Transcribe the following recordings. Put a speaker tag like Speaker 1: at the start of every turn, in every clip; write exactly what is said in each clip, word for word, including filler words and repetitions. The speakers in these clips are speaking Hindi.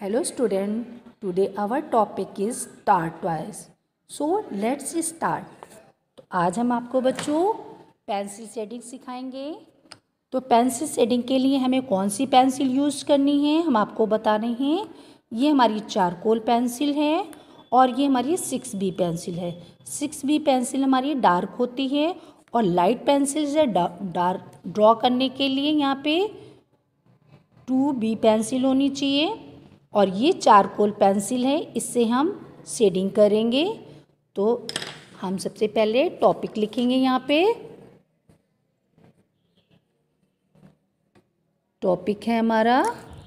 Speaker 1: Hello student, today our topic is tortoise. So let's start. तो आज हम आपको बच्चों पेंसिल शेडिंग सिखाएंगे। तो पेंसिल शेडिंग के लिए हमें कौन सी पेंसिल यूज़ करनी है हम आपको बता रहे हैं। ये हमारी चारकोल पेंसिल है और ये हमारी सिक्स बी पेंसिल है। सिक्स बी पेंसिल हमारी डार्क होती है और लाइट पेंसिल से डार्क ड्रॉ करने के लिए यहाँ पे टू बी पेंसिल होनी चाहिए और ये चारकोल पेंसिल है, इससे हम शेडिंग करेंगे। तो हम सबसे पहले टॉपिक लिखेंगे। यहाँ पे टॉपिक है हमारा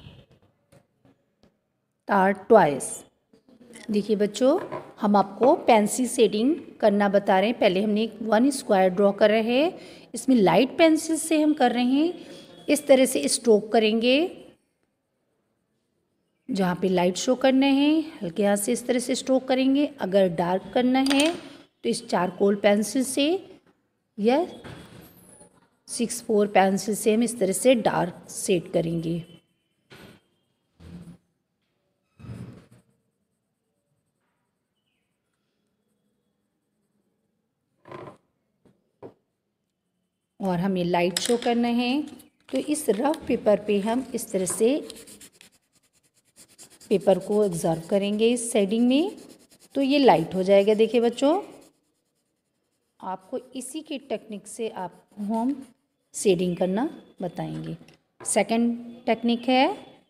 Speaker 1: टॉर्टॉइस। देखिए बच्चों, हम आपको पेंसिल शेडिंग करना बता रहे हैं। पहले हमने एक वन स्क्वायर ड्रॉ कर रहे हैं, इसमें लाइट पेंसिल से हम कर रहे हैं। इस तरह से स्ट्रोक करेंगे, जहाँ पे लाइट शो करना है हल्के हाथ से इस तरह से स्ट्रोक करेंगे। अगर डार्क करना है तो इस चारकोल पेंसिल से या सिक्स फोर पेंसिल से हम इस तरह से डार्क शेड करेंगे। और हमें लाइट शो करना है तो इस रफ पेपर पे हम इस तरह से पेपर को ऑब्जर्व करेंगे इस शेडिंग में, तो ये लाइट हो जाएगा। देखिए बच्चों, आपको इसी की टेक्निक से आप हम शेडिंग करना बताएंगे। सेकंड टेक्निक है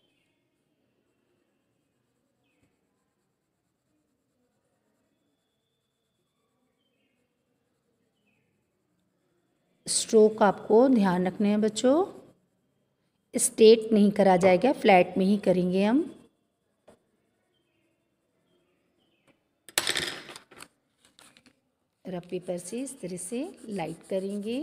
Speaker 1: स्ट्रोक। आपको ध्यान रखने हैं बच्चों, स्ट्रेट नहीं करा जाएगा, फ्लैट में ही करेंगे हम। रफ पेपर से इस तरह से लाइट करेंगे।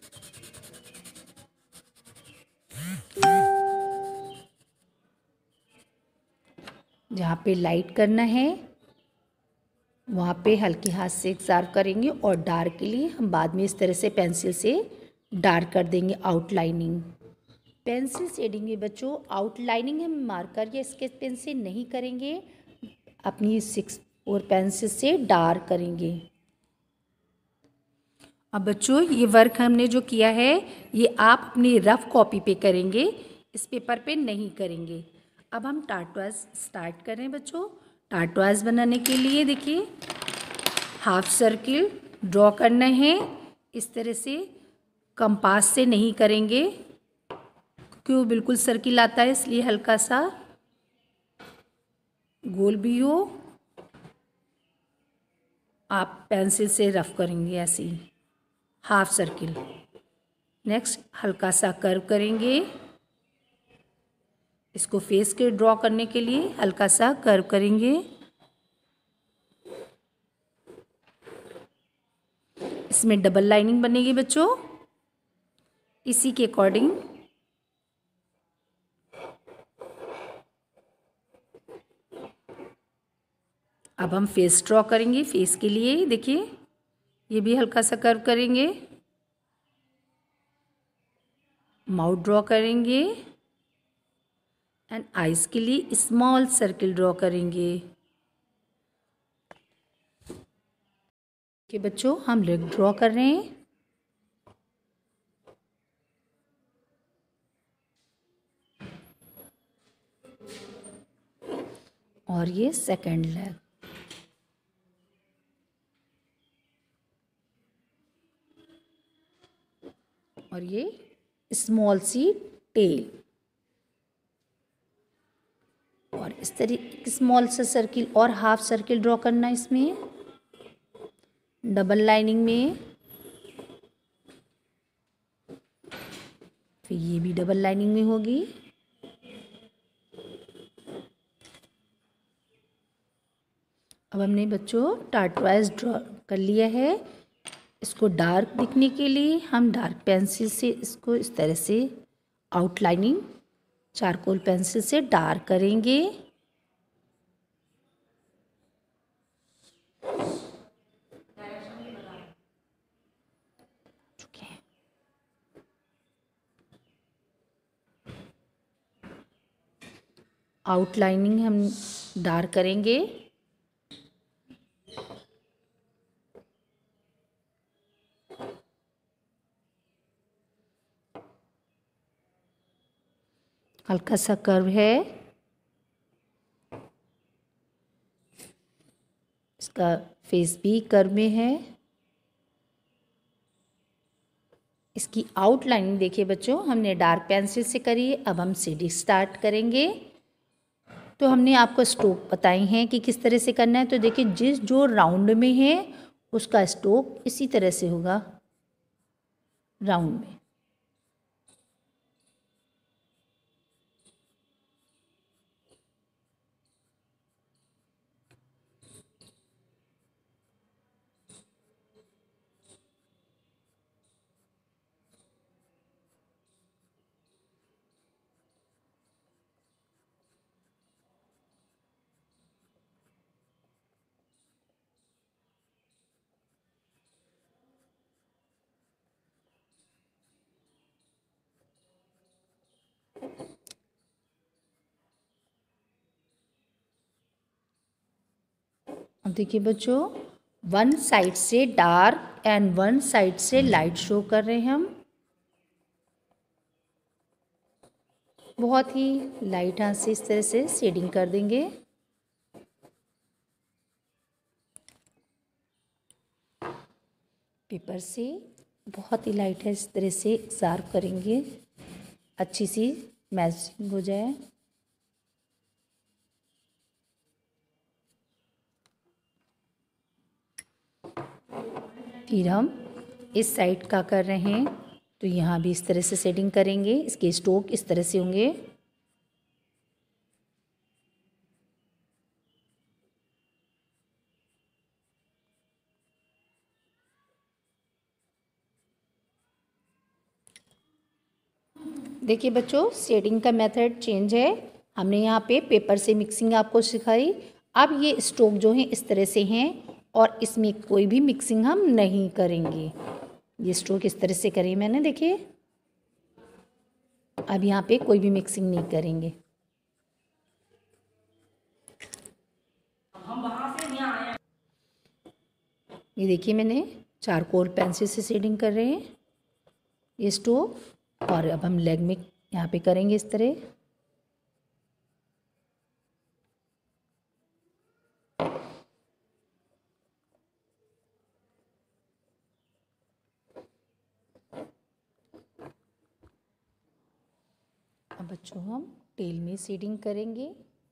Speaker 1: जहाँ पे लाइट करना है वहाँ पे हल्के हाथ से शार्प करेंगे और डार्क के लिए हम बाद में इस तरह से पेंसिल से डार्क कर देंगे आउटलाइनिंग। पेंसिल शेडिंग में बच्चों आउटलाइनिंग हम मार्कर या स्केच पेन से नहीं करेंगे, अपनी सिक्स और पेंसिल से डार्क करेंगे। अब बच्चों ये वर्क हमने जो किया है ये आप अपनी रफ कॉपी पे करेंगे, इस पेपर पे नहीं करेंगे। अब हम टॉर्टॉइस स्टार्ट करें बच्चों। टॉर्टॉइस बनाने के लिए देखिए हाफ सर्किल ड्रॉ करना है। इस तरह से कंपास से नहीं करेंगे क्योंकि वो बिल्कुल सर्किल आता है, इसलिए हल्का सा गोल भी हो आप पेंसिल से रफ करेंगे ऐसे ही हाफ सर्किल। नेक्स्ट हल्का सा कर्व करेंगे, इसको फेस के ड्रॉ करने के लिए हल्का सा कर्व करेंगे। इसमें डबल लाइनिंग बनेगी बच्चों, इसी के अकॉर्डिंग अब हम फेस ड्रॉ करेंगे। फेस के लिए देखिए ये भी हल्का सा कर्व करेंगे, माउथ ड्रॉ करेंगे एंड आइज के लिए स्मॉल सर्किल ड्रॉ करेंगे। कि बच्चों हम लेग ड्रॉ कर रहे हैं। और ये सेकंड लेग। और ये स्मॉल सी टेल और इस तरह स्मॉल सा सर्किल और हाफ सर्किल ड्रॉ करना इसमें डबल लाइनिंग में। फिर ये भी डबल लाइनिंग में होगी। अब हमने बच्चों टॉर्टॉइस ड्रॉ कर लिया है। इसको डार्क दिखने के लिए हम डार्क पेंसिल से इसको इस तरह से आउटलाइनिंग चारकोल पेंसिल से डार्क करेंगे। आउटलाइनिंग हम डार्क करेंगे। हल्का सा कर्व है, इसका फेस भी कर्व में है। इसकी आउटलाइनिंग देखिए बच्चों, हमने डार्क पेंसिल से करी है। अब हम शेडिंग स्टार्ट करेंगे। तो हमने आपको स्ट्रोक बताई हैं कि किस तरह से करना है। तो देखिए, जिस जो राउंड में है उसका स्ट्रोक इसी तरह से होगा, राउंड में। अब देखिए बच्चों, वन साइड से डार्क एंड वन साइड से लाइट शो कर रहे हैं हम। बहुत ही लाइट हाथ से इस तरह से शेडिंग कर देंगे। पेपर से बहुत ही लाइट है, इस तरह से शार्प करेंगे, अच्छी सी मैचिंग हो जाए। फिर हम इस साइड का कर रहे हैं, तो यहाँ भी इस तरह से शेडिंग करेंगे। इसके स्ट्रोक इस तरह से होंगे। देखिए बच्चों, शेडिंग का मेथड चेंज है। हमने यहाँ पे पेपर से मिक्सिंग आपको सिखाई। अब ये स्ट्रोक जो हैं इस तरह से हैं और इसमें कोई भी मिक्सिंग हम नहीं करेंगे। ये स्ट्रोक इस तरह से करी मैंने, देखिए। अब यहाँ पे कोई भी मिक्सिंग नहीं करेंगे। ये देखिए, मैंने चारकोल पेंसिल से शेडिंग कर रहे हैं ये स्ट्रोक। और अब हम लेग में यहाँ पे करेंगे इस तरह। अब बच्चों हम टेल में शेडिंग करेंगे।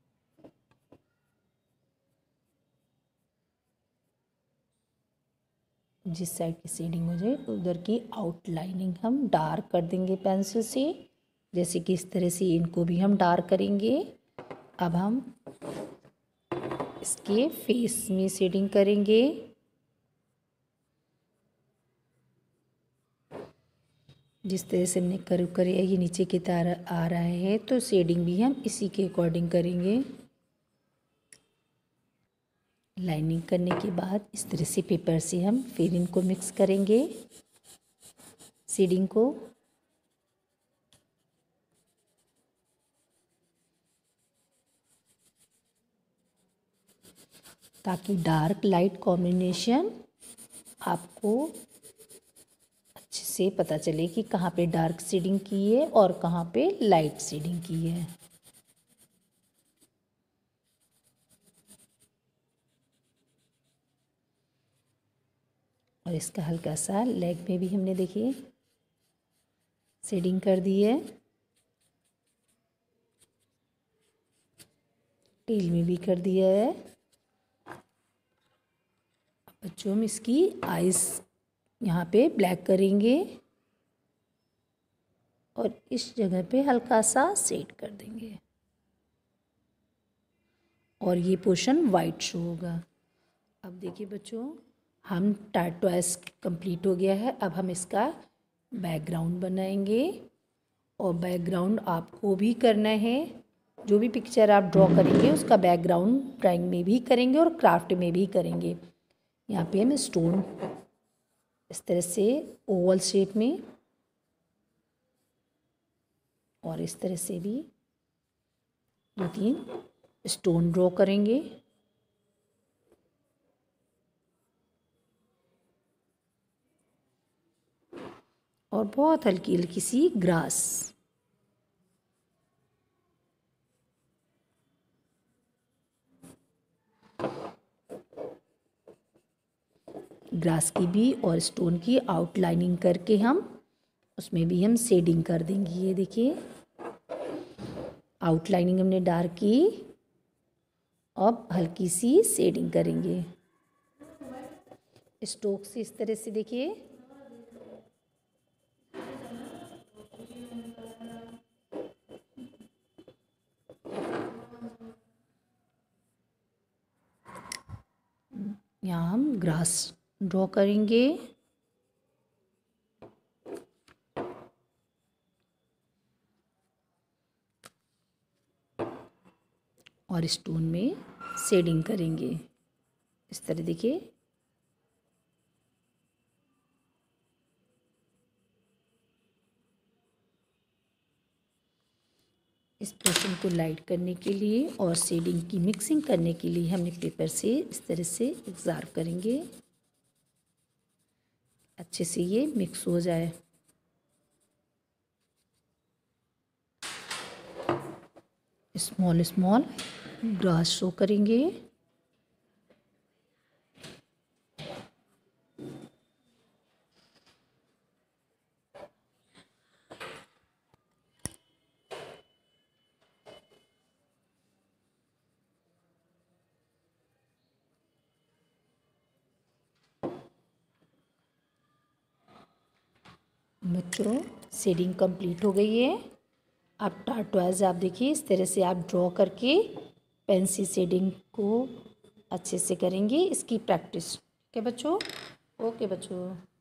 Speaker 1: जिस साइड की शेडिंग हो जाए उधर की आउटलाइनिंग हम डार्क कर देंगे पेंसिल से, जैसे कि इस तरह से इनको भी हम डार्क करेंगे। अब हम इसके फेस में शेडिंग करेंगे। जिस तरह से हमने कर्व करे, ये नीचे की तरह आ रहा है, तो शेडिंग भी हम इसी के अकॉर्डिंग करेंगे। लाइनिंग करने के बाद इस तरह से पेपर से हम फिर इनको मिक्स करेंगे शेडिंग को। ताकि डार्क लाइट कॉम्बिनेशन आपको अच्छे से पता चले कि कहाँ पे डार्क शेडिंग की है और कहाँ पे लाइट शेडिंग की है। और इसका हल्का सा लेग में भी हमने देखिए शेडिंग कर दी है, टेल में भी कर दिया है। बच्चों हम इसकी आइज यहाँ पे ब्लैक करेंगे और इस जगह पे हल्का सा शेड कर देंगे और ये पोर्शन वाइट शो होगा। अब देखिए बच्चों, हम टार्टवाइज कंप्लीट हो गया है। अब हम इसका बैकग्राउंड बनाएंगे और बैकग्राउंड आपको भी करना है। जो भी पिक्चर आप ड्रॉ करेंगे उसका बैकग्राउंड ड्राइंग में भी करेंगे और क्राफ्ट में भी करेंगे। यहाँ पे हम स्टोन इस तरह से ओवल शेप में और इस तरह से भी दो तीन स्टोन ड्रॉ करेंगे। और बहुत हल्की हल्की सी ग्रास। ग्रास की भी और स्टोन की आउटलाइनिंग करके हम उसमें भी हम शेडिंग कर देंगे। ये देखिए आउटलाइनिंग हमने डार्क की, अब हल्की सी शेडिंग करेंगे स्ट्रोक से। इस तरह से देखिए यहाँ हम ग्रास ड्रॉ करेंगे। और स्टोन में शेडिंग करेंगे इस तरह देखिए। इस पोर्शन को लाइट करने के लिए और शेडिंग की मिक्सिंग करने के लिए हमने पेपर से इस तरह से एब्जॉर्ब करेंगे, अच्छे से ये मिक्स हो जाए। स्मॉल स्मॉल ग्रास शो करेंगे। बच्चों शेडिंग कंप्लीट हो गई है। अब टार्टवाइज आप देखिए इस तरह से आप ड्रॉ करके पेंसिल शेडिंग को अच्छे से करेंगे। इसकी प्रैक्टिस। ठीक है बच्चों? ओके बच्चों।